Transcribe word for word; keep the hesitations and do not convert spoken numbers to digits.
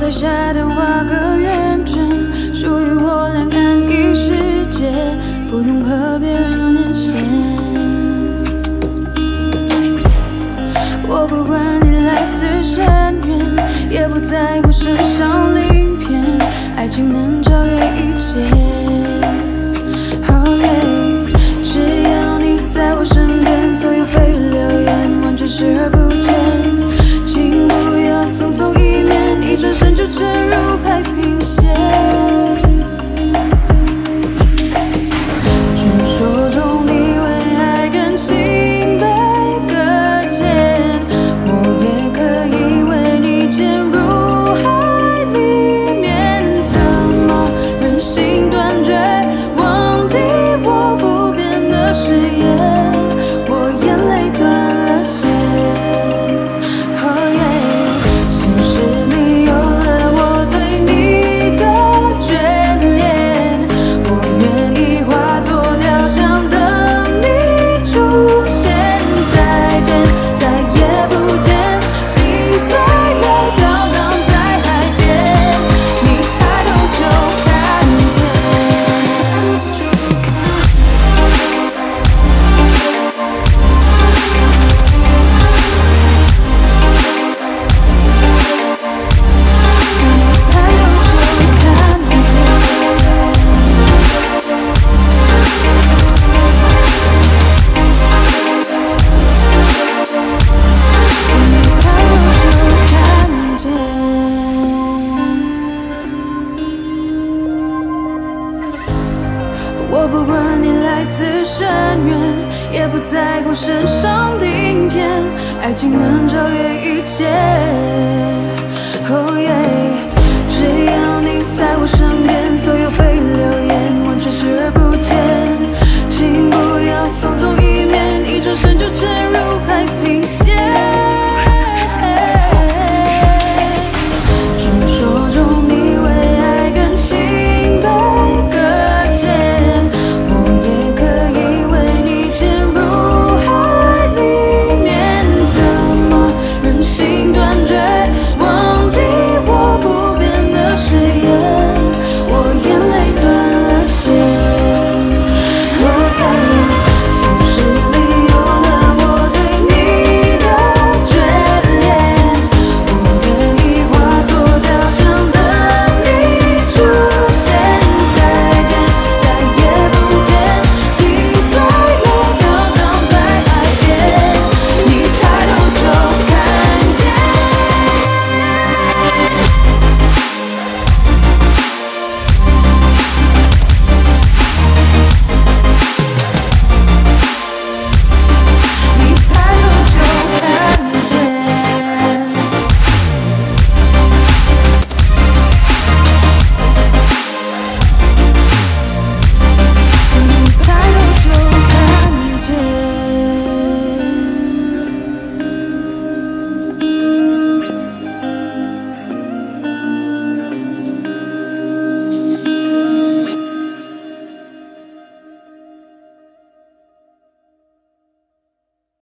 彩霞的画个圆圈，属于我两岸一世界，不用和别人连线。我不管你来自深渊，也不在乎身上鳞片，爱情能超越一切。Oh yeah， 只要你在我身边，所有蜚语流言完全视而不见。请不要匆匆一面，一转身就沉入海平线。传说中你为爱更清白搁浅，我也可以为你潜入海里面。怎么忍心断绝，忘记我不变的誓言？我眼泪断了线。Oh yeah， 像是你有了我对你的眷恋，我愿意化作雕像等你出现。再见，再也不见，心碎了飘荡在海边，你抬头就看见。我不管你来自深渊，也不在乎身上鳞片，爱情能超越一切。Oh yeah。